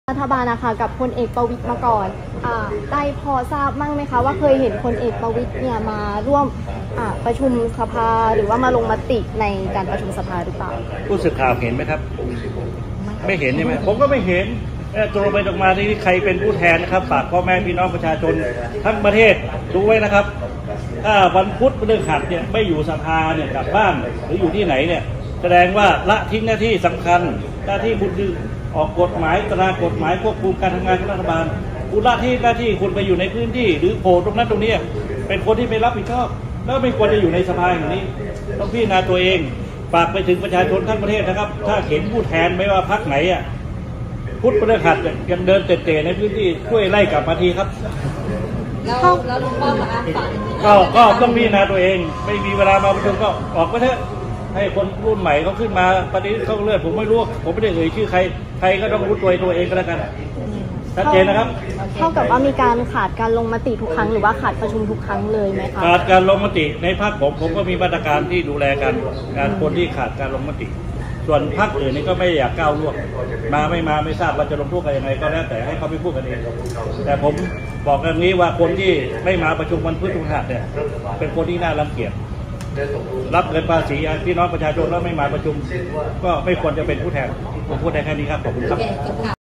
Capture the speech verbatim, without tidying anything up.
รัฐบาลนะคะกับพลเอกประวิตรมาก่อนอ่าได้พอทราบมั่งไหมคะว่าเคยเห็นพลเอกประวิตรเนี่ยมาร่วมประชุมสภาหรือว่ามาลงมติในการประชุมสภาหรือเปล่าผู้สื่อข่าวเห็นไหมครับไม่เห็นใช่ไหมผมก็ไม่เห็นตรงไปตรงมาที่ใครเป็นผู้แทนนะครับฝากพ่อแม่พี่น้องประชาชนทั้งประเทศดูไว้นะครับถ้าวันพุธพฤหัสเนี่ยไม่อยู่สภาเนี่ยกลับบ้านหรืออยู่ที่ไหนเนี่ยแสดงว่าละทิ้งหน้าที่สำคัญหน้าที่คุณคือออกกฎหมายตรากฎหมายควบคุมการทำงานของรัฐบาลคุณละที่หน้าที่คุณไปอยู่ในพื้นที่หรือโผล่ตรงนั้นตรงนี้เป็นคนที่ไม่รับผิดชอบแล้วไม่ควรจะอยู่ในสภาอย่างนี้ต้องพิจารณาตัวเองฝากไปถึงประชาชนทั้งประเทศนะครับถ้าเห็นผู้แทนไม่ว่าพรรคไหนอ่ะพุทธพฤหัสยังเดินเตะๆในพื้นที่ช่วยไล่กลับมาทีครับแล้วแล้วลุงป้อมมาฝากก็ก็ต้องพิจารณาตัวเองไม่มีเวลามาประชุมก็ออกไปเถอะให้คนรุ่นใหม่เขาขึ้นมาปฏิเขาเลือกผมไม่รู้ผมไม่ได้เอ่ยชื่อใครใครก็ต้องรู้ตัวตัวเองก็แล้วกันชัดเจนนะครับเท่ากับว่ามีการขาดการลงมติทุกครั้งหรือว่าขาดประชุมทุกครั้งเลยไหมคะขาดการลงมติในพรรคผมผมก็มีมาตรการที่ดูแลกันการคนที่ขาดการลงมติส่วนพรรคอื่นนี่ก็ไม่อยากก้าวล่วงมาไม่มาไม่ทราบว่าจะลงโทษกันยังไงก็แล้วแต่ให้เขาไปพูดกันเองแต่ผมบอกอย่างนี้ว่าคนที่ไม่มาประชุมวันพฤหัสเนี่ยเป็นคนที่น่ารังเกียจรับเงินภาษีพี่น้องประชาชนแล้วไม่มาประชุมก็ไม่ควรจะเป็นผู้แทนผมพูดได้แค่นี้ครับขอบคุณครับ